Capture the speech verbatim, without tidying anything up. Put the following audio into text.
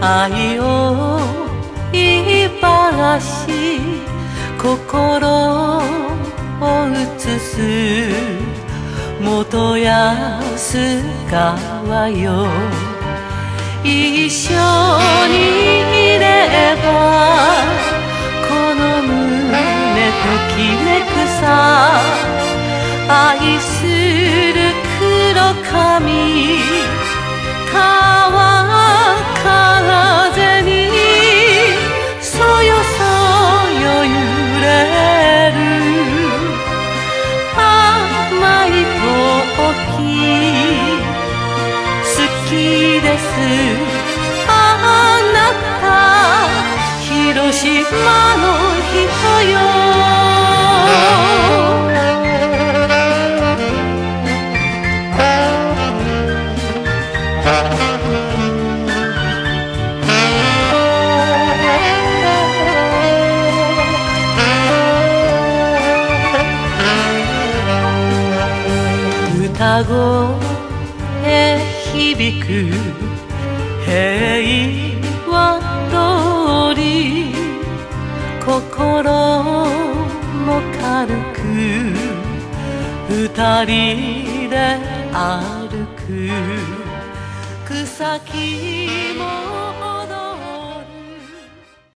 愛を言いばし心を映す元安川よ。一緒にいればこの胸ときめくさ。愛する黒髪川風にそよそよ揺れる甘い時好きですあなた広島の人よ。歌声響く平和通り心も軽く二人で歩く草木も